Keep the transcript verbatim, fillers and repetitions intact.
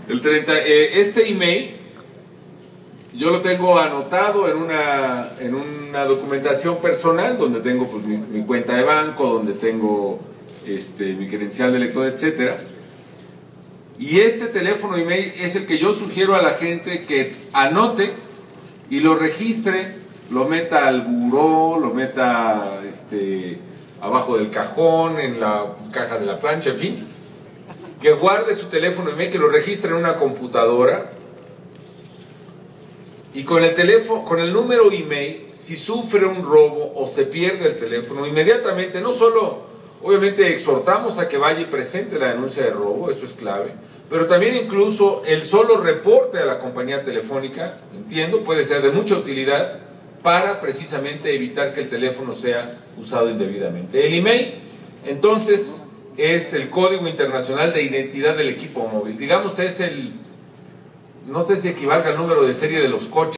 El treinta, eh, este email yo lo tengo anotado en una, en una documentación personal donde tengo pues, mi, mi cuenta de banco, donde tengo este, mi credencial de lector, etcétera. Y este teléfono email es el que yo sugiero a la gente que anote y lo registre, lo meta al buró, lo meta este, abajo del cajón, en la caja de la plancha, en fin. Que guarde su teléfono email, que lo registre en una computadora. Y con el teléfono, con el número email, si sufre un robo o se pierde el teléfono, inmediatamente, no solo, obviamente exhortamos a que vaya y presente la denuncia de robo, eso es clave, pero también incluso el solo reporte a la compañía telefónica, entiendo, puede ser de mucha utilidad para precisamente evitar que el teléfono sea usado indebidamente. El email, entonces, es el código internacional de identidad del equipo móvil, digamos, es el... no sé si equivalga al número de serie de los coches.